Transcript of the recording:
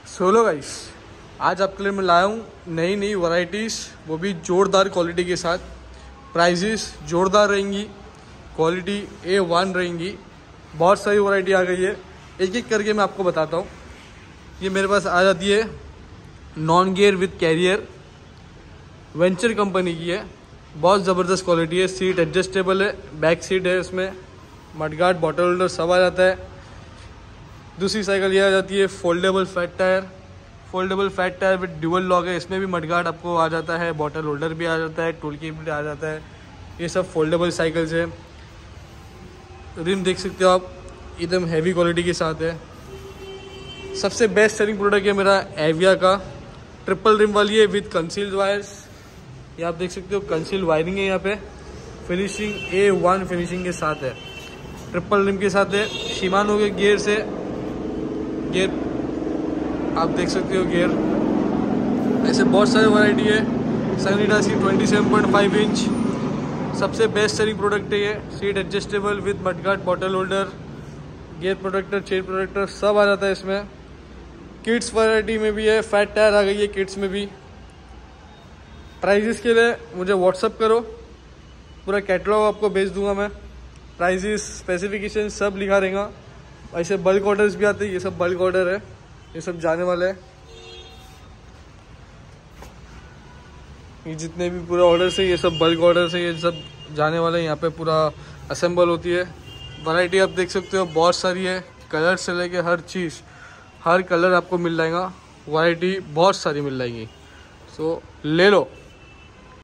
Solo guys, आज आपके लिए मैं लाया हूँ नई नई वैरायटीज़, वो भी जोरदार क्वालिटी के साथ। प्राइजेस जोरदार रहेंगी, क्वालिटी A1 रहेंगी। बहुत सारी वैरायटी आ गई है, एक एक करके मैं आपको बताता हूँ। ये मेरे पास आ जाती है non gear with carrier, venture company की है। बहुत ज़बरदस्त क्वालिटी है, सीट एडजस्टेबल है, बैक सीट है, इसमें मडगार्ड बॉटल होल्डर सब आ जाता है। दूसरी साइकिल ये आ जाती है foldable fat tyre with dual lock है। इसमें भी मडगार्ड आपको आ जाता है, बॉटल होल्डर भी आ जाता है, टूल किट भी आ जाता है। ये सब फोल्डेबल साइकिल्स है। रिम देख सकते हो आप, एकदम हैवी क्वालिटी के साथ है। सबसे बेस्ट सेलिंग प्रोडक्ट है मेरा एविया का, ट्रिपल रिम वाली है विद कंसील्ड वायर्स। ये आप देख सकते हो, कंसील्ड वायरिंग है यहाँ पे। फिनिशिंग A1 फिनिशिंग के साथ है, ट्रिपल रिम के साथ है। शिमानो के गियर से, गियर आप देख सकते हो, गियर ऐसे बहुत सारे वैरायटी है। सैनिटास की 27.5 इंच सबसे बेस्ट सेलिंग प्रोडक्ट है ये। Seat adjustable with mudguard bottle holder, gear protector, chain protector सब आ जाता है इसमें। किड्स वैरायटी में भी है, फैट टायर आ गई है किड्स में भी। प्राइजेस के लिए मुझे व्हाट्सअप करो, पूरा कैटलॉग आपको भेज दूंगा मैं। प्राइजेस, स्पेसिफिकेशन सब लिखा रहेगा। ऐसे बल्क ऑर्डर्स भी आते हैं, ये सब बल्क ऑर्डर है, ये सब जाने वाला है। ये जितने भी पूरा ऑर्डर्स है, ये सब बल्क ऑर्डर्स है, ये सब जाने वाले हैं। यहाँ पे पूरा असेंबल होती है। वैरायटी आप देख सकते हो बहुत सारी है, कलर से लेके हर चीज़, हर कलर आपको मिल जाएगा। वैरायटी बहुत सारी मिल जाएगी, सो ले लो।